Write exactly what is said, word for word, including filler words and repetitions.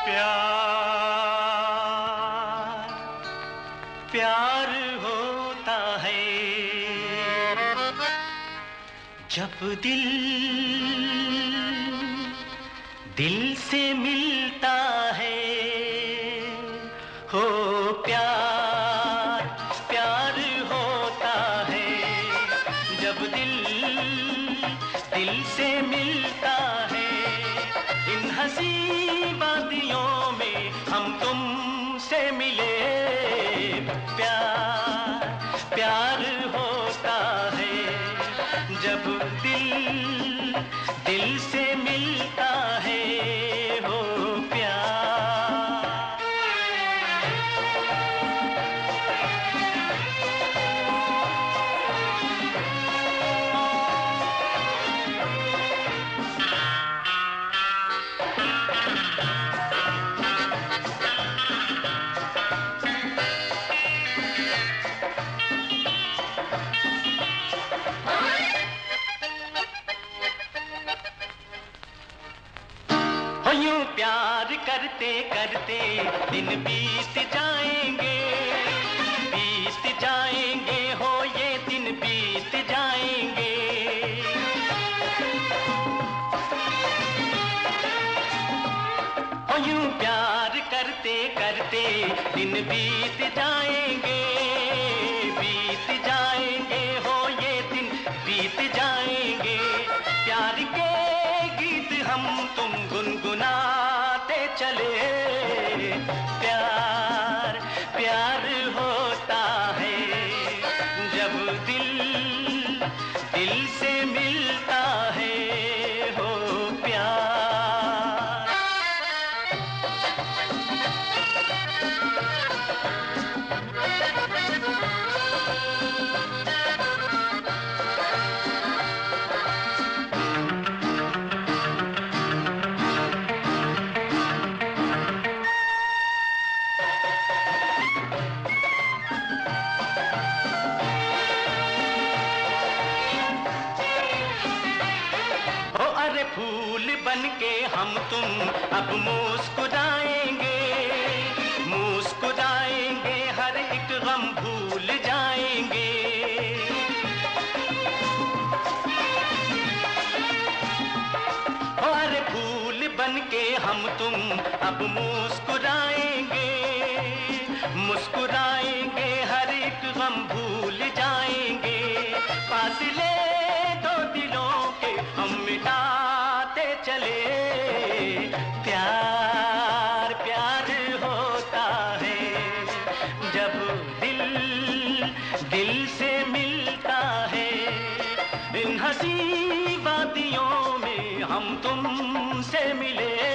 प्यार प्यार होता है जब दिल दिल से मिलता है। हो प्यार प्यार होता है जब दिल दिल से मिलता है। इन हंसी वादियों में हम तुम से मिले। प्यार प्यार होता है जब दिल दिल से मिलता है। हो यूं प्यार करते करते दिन बीत जाएंगे, बीत जाएंगे हो ये दिन बीत जाएंगे। हो यूं प्यार करते करते दिन बीत जाएंगे, बीत जाएंगे हो ये दिन बीत जाएंगे। प्यार के गीत हम तुम गुनगुनाते चले। प्यार प्यार होता है जब दिल दिल से मिलता है। हो प्यार फूल बनके हम तुम अब मुस्कुराएंगे, मुस्कुराएंगे हर एक गम भूल जाएंगे। और फूल बनके हम तुम अब मुस्कुराएंगे, मुस्कुराएंगे हर एक गम भूल जाएंगे। फासले दो दिलों के हम मिटा चले। प्यार प्यार होता है जब दिल दिल से मिलता है। इन हंसी वादियों में हम तुम से मिले।